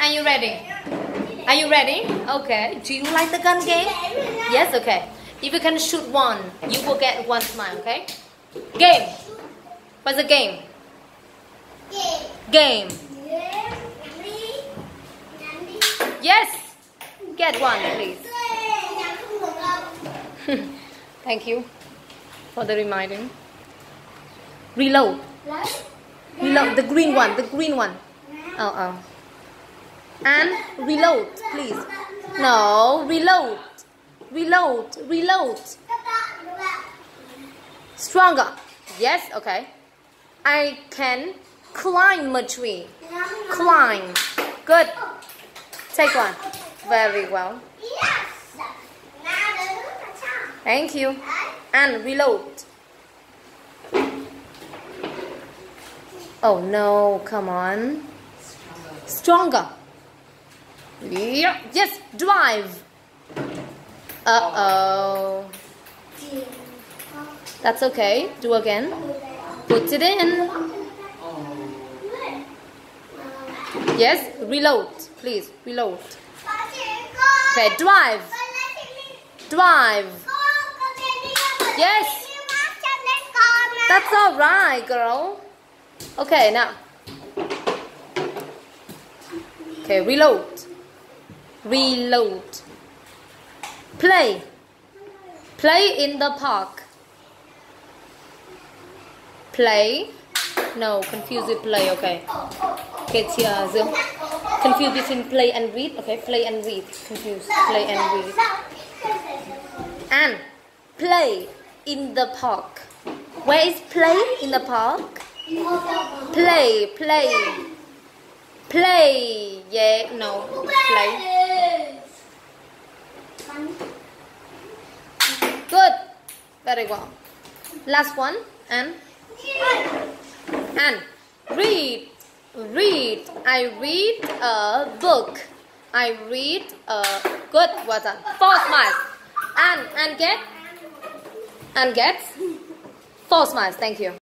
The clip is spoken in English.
are you ready? Are you ready? Okay. Do you like the gun game? Yes, okay. If you can shoot one, you will get one smile, okay? Game. What's the game? Game. Yes. Get one, please. Thank you for the reminding. Reload. Reload. The green one. The green one. Oh. And reload, please. No, reload. Reload. Reload. Stronger. Yes, okay. I can climb a tree. Climb. Good. Take one. Very well. Thank you. And reload. Oh no, come on. Stronger. Yeah. Yes, drive. Uh-oh. That's okay. Do again. Put it in. Yes, reload. Please, reload. Okay, drive. Drive. Yes. That's alright, girl. Okay, now. Okay, reload. Reload. Play. Play in the park. Play. No, confuse with play, okay. Okay, confuse between play and read. Okay, play and read. Confuse. Play and read. And play in the park. Where is play in the park? Play, play. Play. Yeah, no. Play. Good. Very well. Last one. And read. Read. I read a book. I read a good. Well done. 4 smiles. And get 4 smiles. Thank you.